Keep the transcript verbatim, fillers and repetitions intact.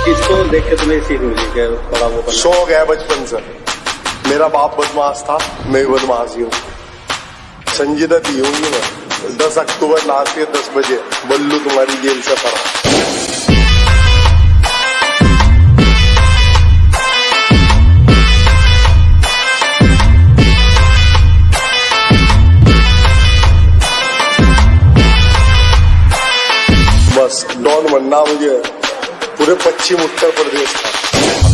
किसको देख के तुम्हें सीख मिली क्या थोड़ा वो शौक है बचपन से। मेरा बाप बदमाश था, मैं बदमाश ही हूँ। संजीदा दी हूँ मैं। दस अक्टूबर नाते दस बजे बल्लू तुम्हारी जेल से फरार। बस डॉन बनना मुझे पूरे पश्चिम उत्तर प्रदेश का।